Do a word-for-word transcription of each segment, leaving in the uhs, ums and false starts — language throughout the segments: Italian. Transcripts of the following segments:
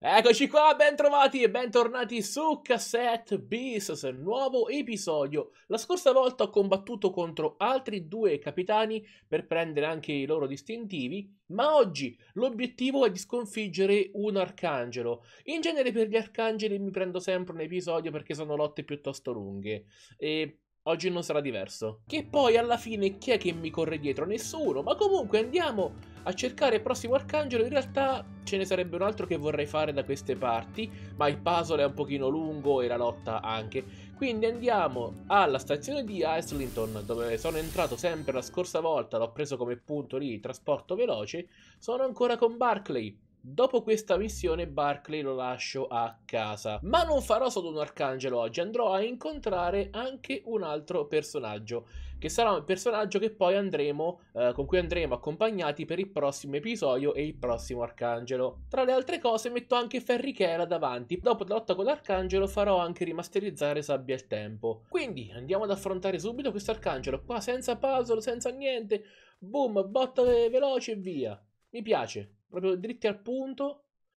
Eccoci qua, ben trovati e bentornati su Cassette Beasts, nuovo episodio. La scorsa volta ho combattuto contro altri due capitani per prendere anche i loro distintivi, ma oggi l'obiettivo è di sconfiggere un arcangelo. In genere per gli arcangeli mi prendo sempre un episodio perché sono lotte piuttosto lunghe e oggi non sarà diverso. Che poi alla fine chi è che mi corre dietro? Nessuno, ma comunque andiamo a cercare il prossimo arcangelo. In realtà ce ne sarebbe un altro che vorrei fare da queste parti, ma il puzzle è un pochino lungo e la lotta anche. Quindi andiamo alla stazione di Islington, dove sono entrato sempre la scorsa volta, l'ho preso come punto lì, trasporto veloce. Sono ancora con Barclay. Dopo questa missione Barclay lo lascio a casa. Ma non farò solo un arcangelo oggi, andrò a incontrare anche un altro personaggio, che sarà un personaggio che poi andremo, eh, con cui andremo accompagnati per il prossimo episodio e il prossimo arcangelo. Tra le altre cose metto anche Ferrichela davanti. Dopo la lotta con l'arcangelo farò anche rimasterizzare Sabbia e Tempo. Quindi andiamo ad affrontare subito questo arcangelo, qua senza puzzle, senza niente. Boom, botta veloce e via. Mi piace, proprio dritti al punto.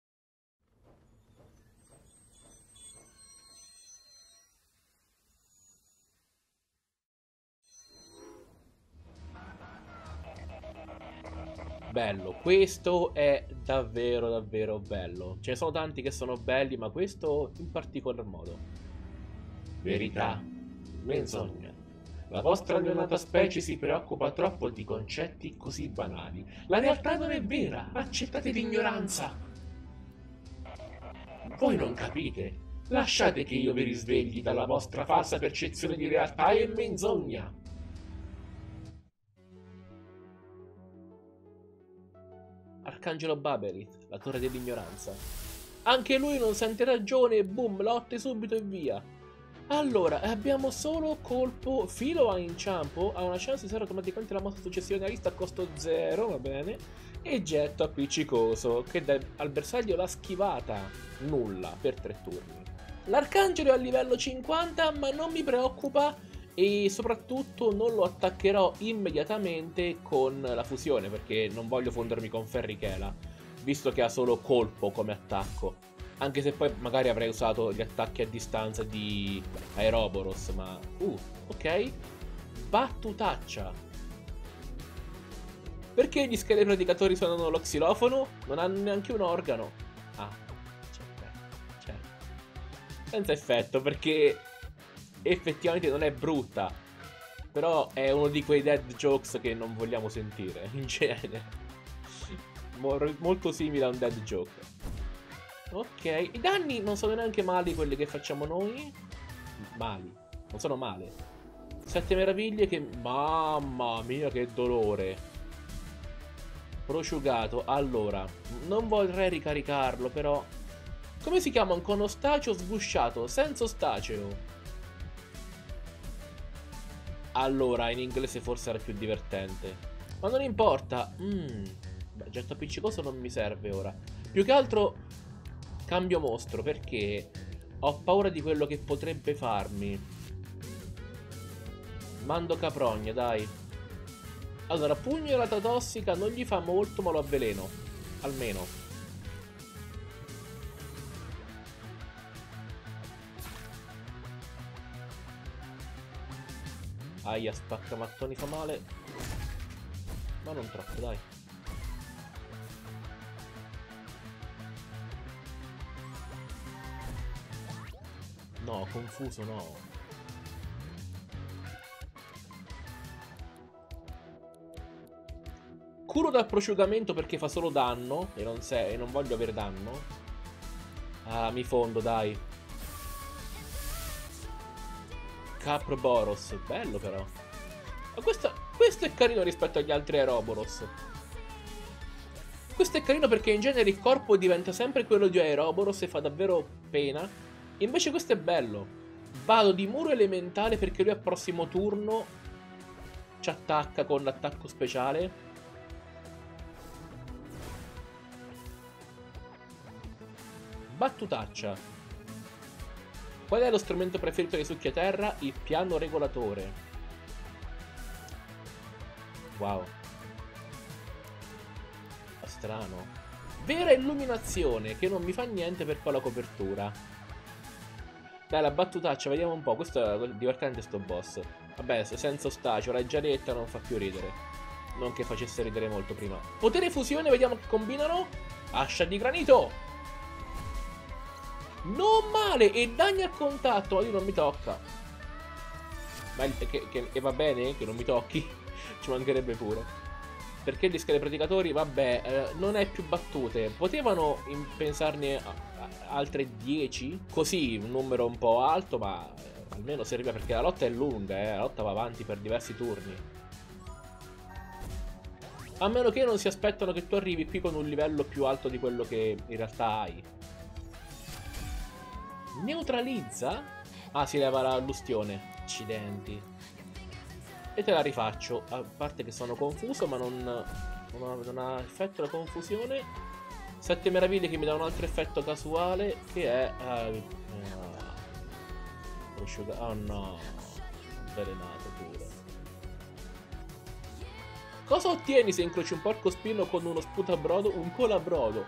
Bello, questo è davvero davvero bello. Ce ne sono tanti che sono belli, ma questo in particolar modo. Verità, menzogna. La vostra neonata specie si preoccupa troppo di concetti così banali. La realtà non è vera, accettate l'ignoranza. Voi non capite. Lasciate che io vi risvegli dalla vostra falsa percezione di realtà e menzogna. Arcangelo Baberith, la torre dell'ignoranza. Anche lui non sente ragione e boom, lotte subito e via. Allora, abbiamo solo colpo filo a inciampo, ha una chance di usare automaticamente la mossa successionalista a costo zero, va bene, e getto appiccicoso, che dà al bersaglio la schivata, nulla, per tre turni. L'arcangelo è a livello cinquanta, ma non mi preoccupa e soprattutto non lo attaccherò immediatamente con la fusione, perché non voglio fondermi con Ferrichela, visto che ha solo colpo come attacco. Anche se poi magari avrei usato gli attacchi a distanza di Aeroboros, ma... Uh, ok. Battutaccia. Perché gli schele predicatori suonano lo xilofono? Non hanno neanche un organo. Ah, certo, certo. Senza effetto, perché effettivamente non è brutta. Però è uno di quei dead jokes che non vogliamo sentire, in genere. Molto simile a un dead joke. Ok, i danni non sono neanche mali quelli che facciamo noi. Mali, non sono male. Sette meraviglie che... Mamma mia che dolore. Prosciugato, allora, non vorrei ricaricarlo però. Come si chiama un conostaceo sgusciato senza ostaceo? Allora, in inglese forse era più divertente. Ma non importa. Mmm, beh, getto appiccicoso non mi serve ora. Più che altro... Cambio mostro perché ho paura di quello che potrebbe farmi. Mando caprogna, dai. Allora, pugnalata tossica non gli fa molto, ma lo avveleno. Almeno. Aia, spaccamattoni fa male. Ma non troppo, dai. No, confuso no. Curo dal prosciugamento perché fa solo danno e non, se e non voglio avere danno. Ah, mi fondo, dai. Capro-Boros, bello però. Ma questo, questo è carino rispetto agli altri Aeroboros. Questo è carino perché in genere il corpo diventa sempre quello di Aeroboros e fa davvero pena. Invece questo è bello. Vado di muro elementale perché lui al prossimo turno ci attacca con l'attacco speciale. Battutaccia. Qual è lo strumento preferito dei succhiaterra? Il piano regolatore. Wow. Strano. Vera illuminazione, che non mi fa niente per quella copertura. Dai, la battutaccia, vediamo un po'. Questo è divertente, sto boss. Vabbè, senza ostacio, la giaretta non fa più ridere. Non che facesse ridere molto prima. Potere fusione, vediamo che combinano. Ascia di granito. Non male, e danni al contatto, ma lui non mi tocca. Ma che, che, che va bene che non mi tocchi? Ci mancherebbe pure. Perché gli scale praticatori, vabbè, eh, non hai più battute. Potevano pensarne a, a, altre dieci? Così, un numero un po' alto, ma eh, almeno serviva, perché la lotta è lunga, eh. La lotta va avanti per diversi turni. A meno che non si aspettano che tu arrivi qui con un livello più alto di quello che in realtà hai. Neutralizza? Ah, si leva l'ustione. Accidenti. E te la rifaccio. A parte che sono confuso, ma non, non, ha, non ha effetto la confusione. Sette meraviglie che mi dà un altro effetto casuale, che è... Uh, uh, oh no. Avvelenato pure. Cosa ottieni se incroci un porco spino con uno sputabrodo, un colabrodo?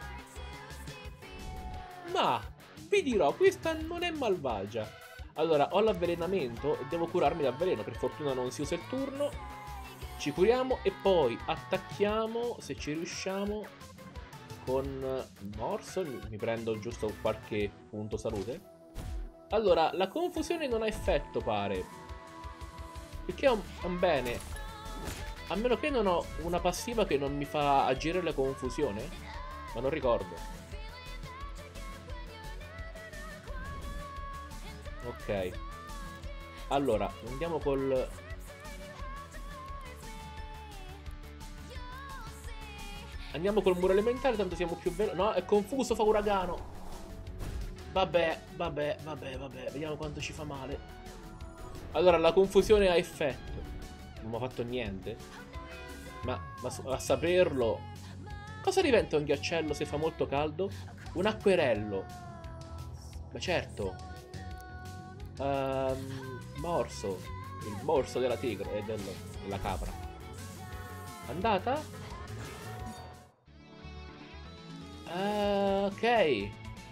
Ma vi dirò, questa non è malvagia. Allora, ho l'avvelenamento e devo curarmi dal veleno. Per fortuna non si usa il turno. Ci curiamo e poi attacchiamo, se ci riusciamo, con morso. Mi prendo giusto qualche punto salute. Allora, la confusione non ha effetto, pare. Il che è un, un bene. A meno che non ho una passiva che non mi fa agire la confusione. Ma non ricordo. Ok. Allora, andiamo col... Andiamo col muro elementare, tanto siamo più veloci. No, è confuso, fa uragano. Vabbè, vabbè, vabbè, vabbè. Vediamo quanto ci fa male. Allora, la confusione ha effetto. Non ho fatto niente. Ma, ma a saperlo... Cosa diventa un ghiacciello se fa molto caldo? Un acquerello. Ma certo. Um, morso. Il morso della tigre e del, della capra. Andata? Uh, ok.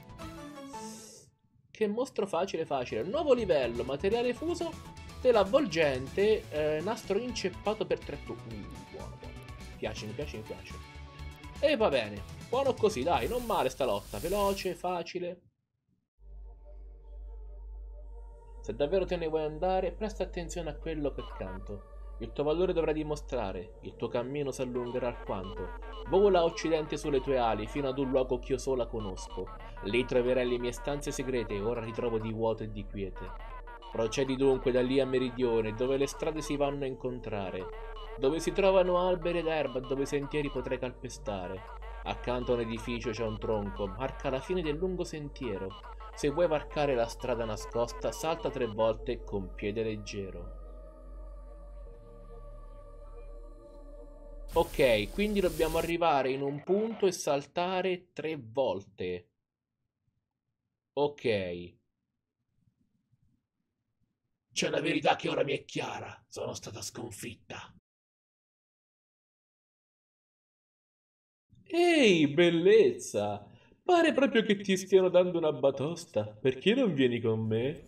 Che mostro facile facile. Nuovo livello, materiale fuso, tela avvolgente, eh, nastro inceppato per tre turni. Uh, buono, buono. Mi piace, mi piace, mi piace. E va bene. Buono così, dai, non male sta lotta. Veloce, facile. Se davvero te ne vuoi andare, presta attenzione a quello che canto. Il tuo valore dovrai dimostrare, il tuo cammino si allungherà alquanto. Vola a occidente sulle tue ali, fino ad un luogo che io sola conosco. Lì troverai le mie stanze segrete, ora ritrovo di vuoto e di quiete. Procedi dunque da lì a meridione, dove le strade si vanno a incontrare, dove si trovano alberi ed erba, dove i sentieri potrai calpestare. Accanto a un edificio c'è un tronco, marca la fine del lungo sentiero. Se vuoi varcare la strada nascosta, salta tre volte con piede leggero. Ok, quindi dobbiamo arrivare in un punto e saltare tre volte. Ok. C'è la verità che ora mi è chiara. Sono stata sconfitta. Ehi, bellezza! Pare proprio che ti stiano dando una batosta. Perché non vieni con me?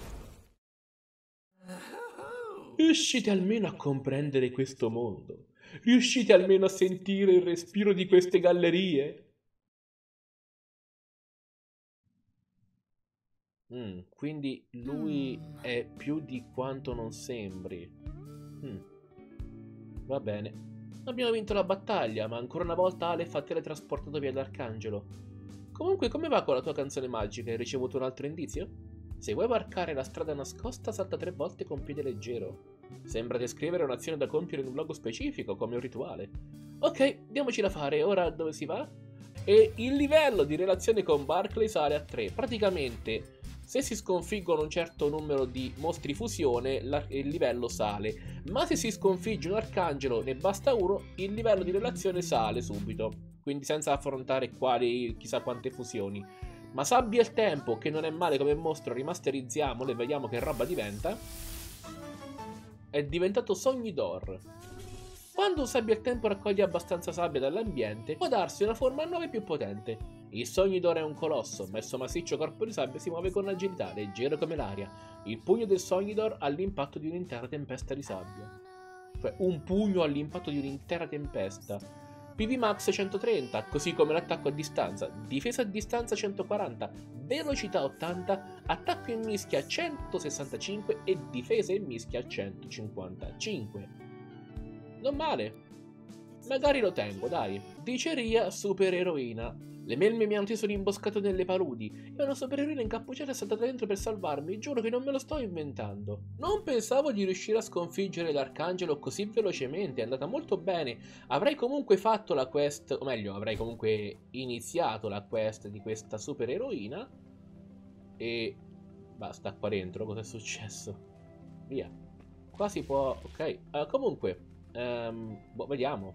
Riuscite almeno a comprendere questo mondo? Riuscite almeno a sentire il respiro di queste gallerie? Mm, quindi lui è più di quanto non sembri. Mm, va bene. Abbiamo vinto la battaglia, ma ancora una volta Aleph ha teletrasportato via l'Arcangelo. Comunque, come va con la tua canzone magica? Hai ricevuto un altro indizio? Se vuoi varcare la strada nascosta, salta tre volte con piede leggero. Sembra descrivere un'azione da compiere in un luogo specifico, come un rituale. Ok, diamoci da fare. Ora dove si va? E il livello di relazione con Barclay sale a tre. Praticamente, se si sconfiggono un certo numero di mostri fusione, il livello sale. Ma se si sconfigge un arcangelo, ne basta uno, il livello di relazione sale subito. Quindi senza affrontare quali, chissà quante fusioni. Ma sabbia il tempo, che non è male come mostro, rimasterizziamolo e vediamo che roba diventa. È diventato Sognidor. Quando un sabbia al tempo raccoglie abbastanza sabbia dall'ambiente, può darsi una forma nuova e più potente. Il Sognidor è un colosso, ma il suo massiccio corpo di sabbia si muove con agilità, leggero come l'aria. Il pugno del Sognidor ha l'impatto di un'intera tempesta di sabbia. Cioè, un pugno all'impatto di un'intera tempesta. P V Max centotrenta, così come l'attacco a distanza, difesa a distanza centoquaranta, velocità ottanta, attacco in mischia centosessantacinque e difesa in mischia centocinquantacinque. Non male. Magari lo tengo, dai. Diceria supereroina. Le melme mi hanno teso l'imboscato nelle paludi e una supereroina incappucciata è saltata dentro per salvarmi. Giuro che non me lo sto inventando. Non pensavo di riuscire a sconfiggere l'Arcangelo così velocemente. È andata molto bene. Avrei comunque fatto la quest, o meglio, avrei comunque iniziato la quest di questa supereroina. E basta, qua dentro cosa è successo? Via. Qua si può... ok. Uh, comunque, um, boh, vediamo.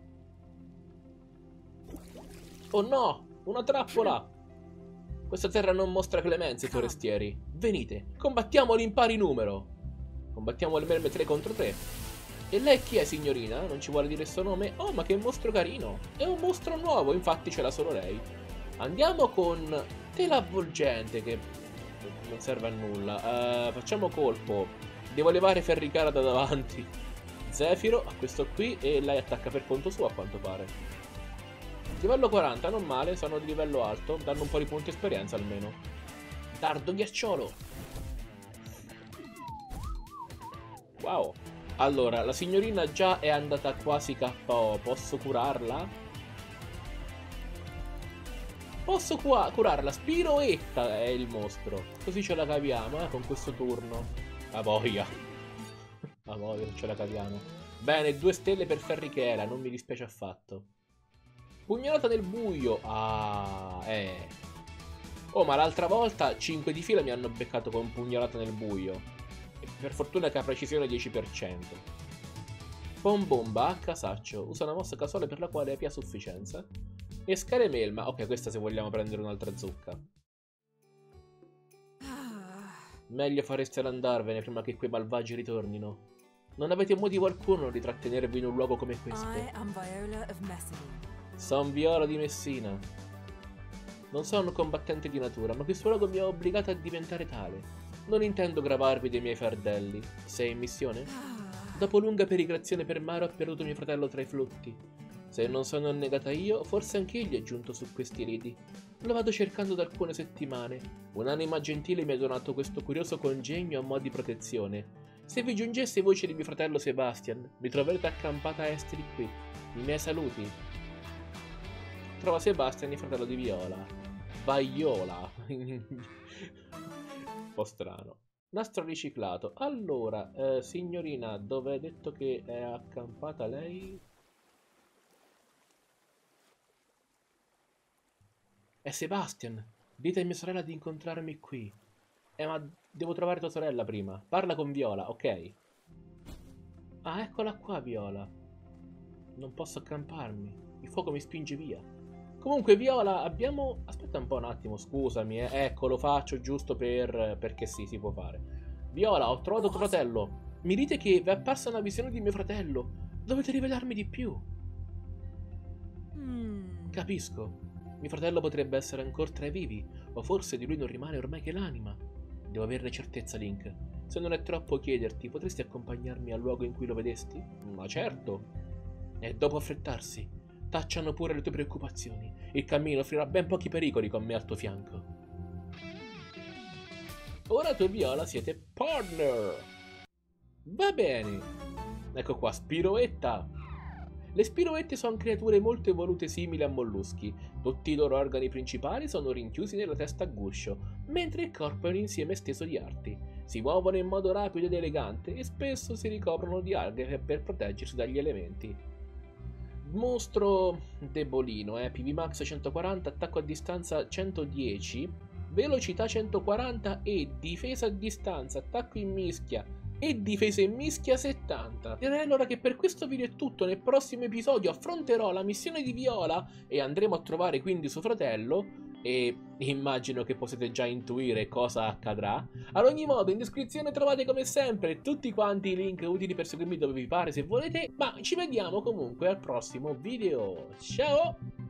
Oh no! Una trappola! Questa terra non mostra clemenza ai forestieri. Venite, combattiamo l'impari numero. Combattiamo le melme tre contro tre. E lei chi è, signorina? Non ci vuole dire il suo nome? Oh, ma che mostro carino! È un mostro nuovo, infatti ce l'ha solo lei. Andiamo con tela avvolgente, che non serve a nulla. Uh, facciamo colpo. Devo levare Ferricara da davanti. Zefiro a questo qui e lei attacca per conto suo, a quanto pare. Livello quaranta, non male, sono di livello alto, danno un po' di punti esperienza almeno. Dardo ghiacciolo. Wow. Allora, la signorina già è andata quasi K O, posso curarla? Posso curarla, Spiroetta è il mostro. Così ce la caviamo, eh, con questo turno. A voglia. A voglia, ce la caviamo. Bene, due stelle per Ferrichera, non mi dispiace affatto. Pugnalata nel buio. Ah, eh. Oh, ma l'altra volta cinque di fila mi hanno beccato con pugnalata nel buio. E per fortuna che ha precisione dieci per cento. Bombomba a casaccio. Usa una mossa casuale per la quale abbia sufficienza. E scale melma. Ok, questa se vogliamo prendere un'altra zucca. Meglio fareste andarvene prima che quei malvagi ritornino. Non avete motivo alcuno di trattenervi in un luogo come questo. Son Viola di Messina. Non sono un combattente di natura, ma questo luogo mi ha obbligato a diventare tale. Non intendo gravarvi dei miei fardelli. Sei in missione? Dopo lunga perigrazione per mare ho perduto mio fratello tra i flutti. Se non sono annegata io, forse anch'egli è giunto su questi lidi. Lo vado cercando da alcune settimane. Un'anima gentile mi ha donato questo curioso congegno a mo' di protezione. Se vi giungesse voce di mio fratello Sebastian, mi troverete accampata a est di qui. I miei saluti. Trova Sebastian, il fratello di Viola. Vaiola. Un po' strano. Nastro riciclato. Allora, eh, signorina, dove hai detto che è accampata lei? È Sebastian. Dite a mia sorella di incontrarmi qui. Eh, ma devo trovare tua sorella prima. Parla con Viola, ok? Ah, eccola qua, Viola. Non posso accamparmi. Il fuoco mi spinge via. Comunque, Viola, abbiamo... Aspetta un po' un attimo, scusami, eh. Ecco, lo faccio giusto per... perché sì, si può fare. Viola, ho trovato tuo fratello. Mi dite che vi è apparsa una visione di mio fratello. Dovete rivelarmi di più. Mm. Capisco. Mio fratello potrebbe essere ancora tra i vivi, o forse di lui non rimane ormai che l'anima. Devo averne certezza, Link. Se non è troppo chiederti, potresti accompagnarmi al luogo in cui lo vedesti? Ma certo. E dopo affrettarsi. Tacciano pure le tue preoccupazioni. Il cammino offrirà ben pochi pericoli con me al tuo fianco. Ora tu e Viola siete partner. Va bene. Ecco qua, Spiroetta. Le spiroette sono creature molto evolute simili a molluschi. Tutti i loro organi principali sono rinchiusi nella testa a guscio, mentre il corpo è un insieme esteso di arti. Si muovono in modo rapido ed elegante e spesso si ricoprono di alghe per proteggersi dagli elementi. Mostro debolino, eh? P V Max centoquaranta, attacco a distanza centodieci, velocità centoquaranta e difesa a distanza, attacco in mischia e difesa in mischia settanta. Direi allora che per questo video è tutto. Nel prossimo episodio affronterò la missione di Viola e andremo a trovare quindi suo fratello. e immagino che possiate già intuire cosa accadrà. Ad ogni modo, in descrizione trovate come sempre tutti quanti i link utili per seguirmi dove vi pare se volete, ma ci vediamo comunque al prossimo video. Ciao!